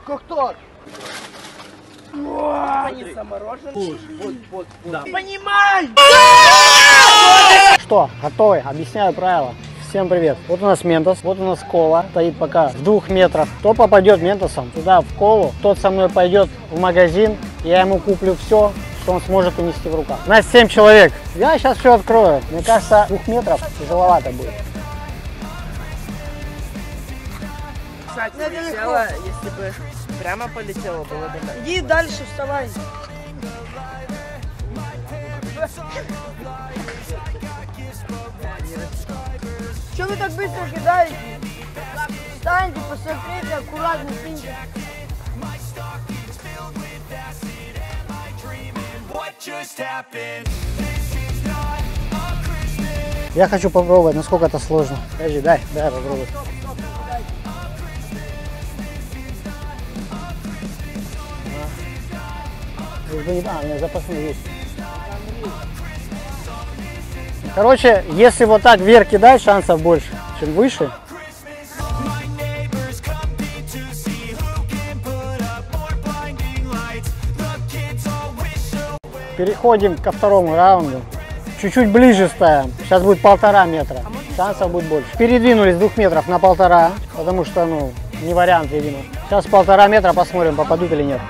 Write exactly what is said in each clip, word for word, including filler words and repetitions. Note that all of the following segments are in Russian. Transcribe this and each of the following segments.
как так? Они заморожены. Да. Понимай! Что, готовы? Объясняю правила. Всем привет. Вот у нас Ментос, вот у нас кола. Стоит пока в двух метрах. Кто попадет Ментосом туда в колу, тот со мной пойдет в магазин. Я ему куплю все, что он сможет унести в руках. У нас семь человек. Я сейчас все открою. Мне кажется, двух метров тяжеловато будет. Кстати, летела, если бы прямо полетела, было бы так. Иди дальше, вставай. Что вы так быстро кидаете? Встаньте, посмотрите, аккуратно, киньте. Я хочу попробовать, насколько это сложно. Подожди, дай, дай попробуй. А, у меня запасные есть. Короче, если вот так вверх кидать, шансов больше, чем выше. Переходим ко второму раунду. Чуть-чуть ближе ставим. Сейчас будет полтора метра. Шансов будет больше. Передвинулись с двух метров на полтора, потому что, ну, не вариант, видимо. Сейчас полтора метра, посмотрим, попадут или нет.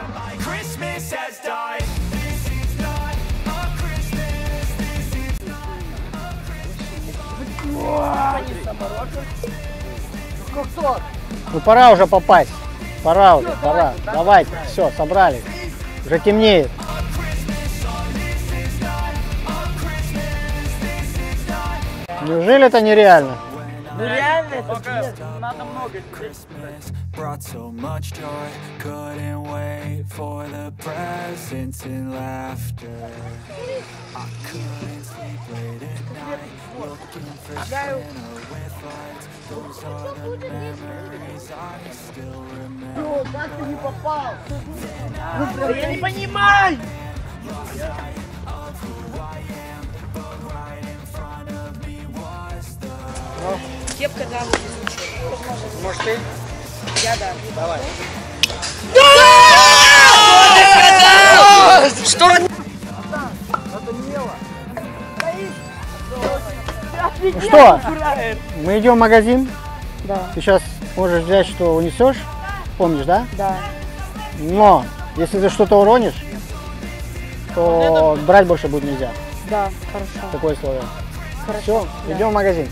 Как так? Ну пора уже попасть. Пора уже, пора. Давайте, все, собрались. Уже темнеет. Неужели это нереально? Ну реально это нет. Надо много. Brought so much joy, couldn't wait for the presents and laughter. I couldn't sleep late at night, looking for Santa with lights. Those are the memories I still remember. Как ты не попал? Ну, я не понимаю! Кепка, да, вот изучила. Может ты? Я, да. Давай. Что? Ну что, мы идем в магазин. Да. Ты сейчас можешь взять, что унесешь. Помнишь, да? Да. Но, если ты что-то уронишь, то брать больше будет нельзя. Да, хорошо. Такое условие. Хорошо. Все, Да. идем в магазин.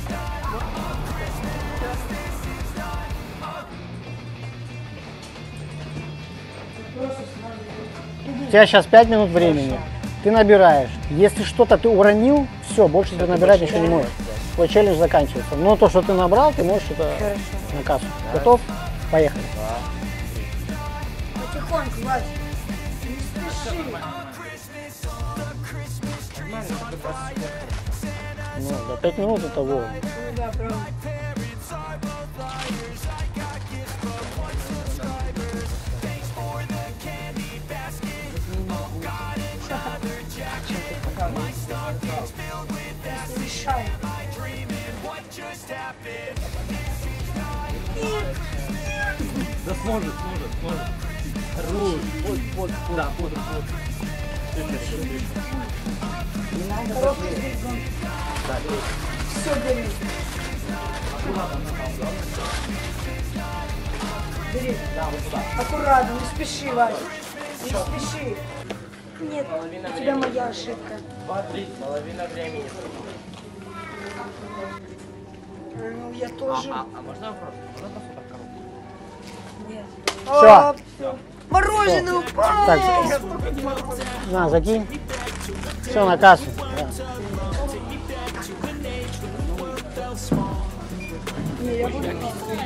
У тебя сейчас пять минут времени. Ты набираешь. Если что-то ты уронил, все, больше ты набирать ничего не можешь. Твой челлендж заканчивается. Но то, что ты набрал, ты можешь это на кассу. Готов? Поехали. Потихоньку, Вась. Не спеши. Ну, да, пять минут это вот. Ну да, правда. Да сможет, сможет, сможет. Хорош. Вот, вот, да, вот, вот. Все, бери. Бери. Аккуратно, не спеши, Вася. Не спеши. Нет, у тебя моя ошибка. Два-три, половина времени. Ну, я тоже. А, а можно вопрос? Можно посмотреть коробку? Нет. Всё. Всё. Мороженое упало. Так, на, закинь. Все, на кассу. Да. Не, я буду.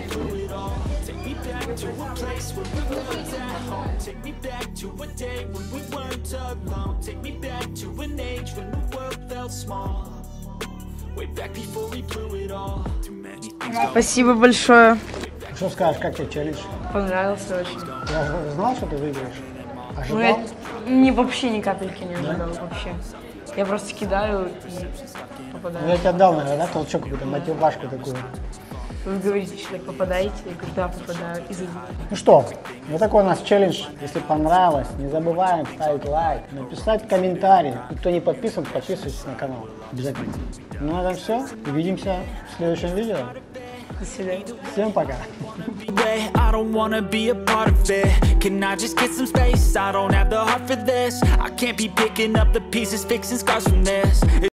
Спасибо большое. Что скажешь, как тебе челлендж? Понравился очень. Я же знал, что ты выиграешь. Ну, Ожидал? я не, вообще ни капельки не ожидал, вообще. Я просто кидаю и Ну, попадаю. я тебе отдал, наверное, да, толчок какой-то, мотивашку такую. Вы говорите, человек, попадаете? Я говорю, да, попадаю. И зайду. Ну что, вот такой у нас челлендж. Если понравилось, не забываем ставить лайк, написать комментарий. И кто не подписан, подписывайтесь на канал. Обязательно. Ну на этом все. Увидимся в следующем видео. До свидания. Всем пока. I don't wanna be a part of it. Can I just get some space? I don't have the heart for this. I can't be picking up the pieces, fixing scars from this.